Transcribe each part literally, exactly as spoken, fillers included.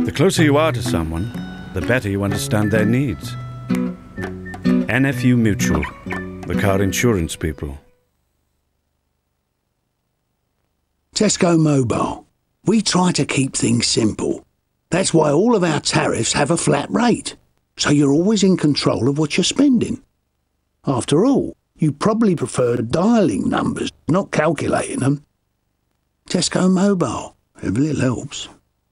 The closer you are to someone, the better you understand their needs. N F U Mutual, the car insurance people. Tesco Mobile. We try to keep things simple. That's why all of our tariffs have a flat rate, so you're always in control of what you're spending. After all, you probably prefer dialing numbers, not calculating them. Tesco Mobile, if a little helps.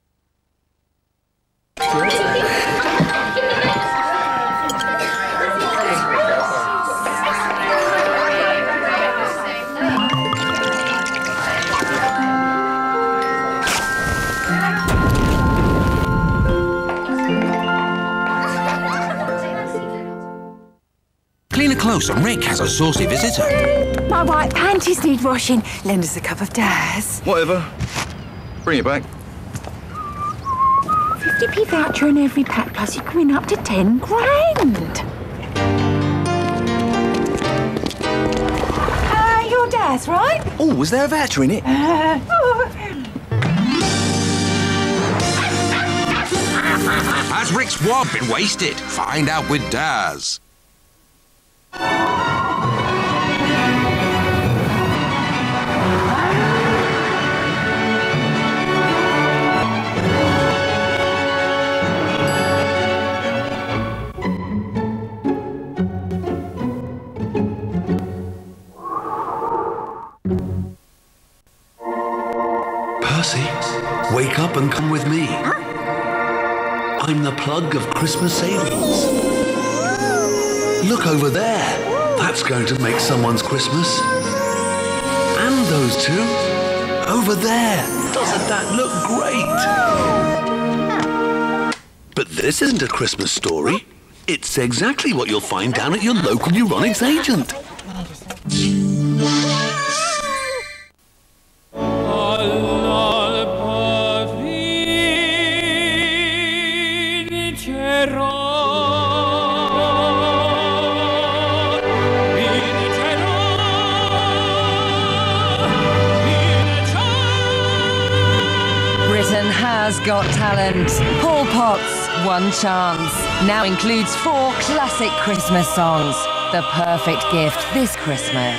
Cleaner Close and Rick has a saucy visitor. My white panties need washing. Lend us a cup of Daz. Whatever. Bring it back. fifty p voucher in every pack, plus you can win up to ten grand. Uh, you're Daz, right? Oh, was there a voucher in it? Uh, oh. Has Rick's wad been wasted? Find out with Daz. Percy, wake up and come with me. I'm the plug of Christmas savings. Look over there. That's going to make someone's Christmas. And those two. Over there. Doesn't that look great? But this isn't a Christmas story. It's exactly what you'll find down at your local Euronics agent. Got Talent. Paul Potts, One Chance. Now includes four classic Christmas songs. The perfect gift this Christmas.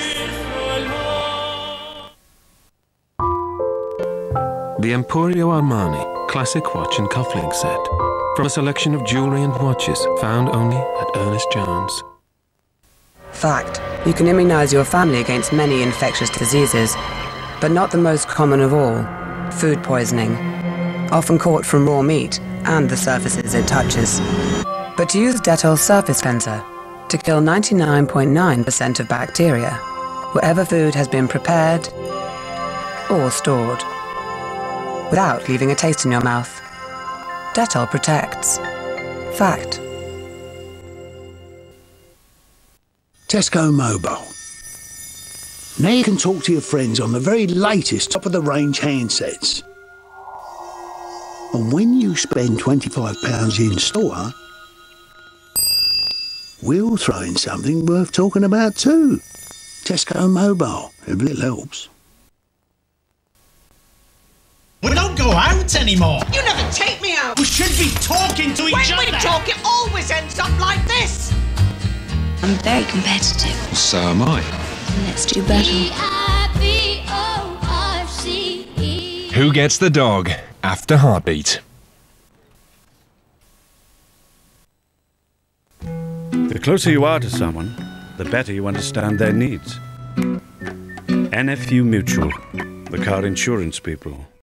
The Emporio Armani Classic Watch and Cufflink Set. From a selection of jewellery and watches found only at Ernest Jones. Fact. You can immunise your family against many infectious diseases, but not the most common of all, food poisoning. Often caught from raw meat and the surfaces it touches. But use Dettol Surface Cleanser to kill ninety-nine point nine percent of bacteria, wherever food has been prepared or stored, without leaving a taste in your mouth. Dettol protects. Fact. Tesco Mobile. Now you can talk to your friends on the very latest top-of-the-range handsets. And when you spend twenty-five pounds in store, we'll throw in something worth talking about too. Tesco Mobile, if it helps. We don't go out anymore. You never take me out. We should be talking to each when other. When we talk, it always ends up like this. I'm very competitive. So am I. Let's do battle. Who gets the dog after Heartbeat? The closer you are to someone, the better you understand their needs. N F U Mutual, the car insurance people.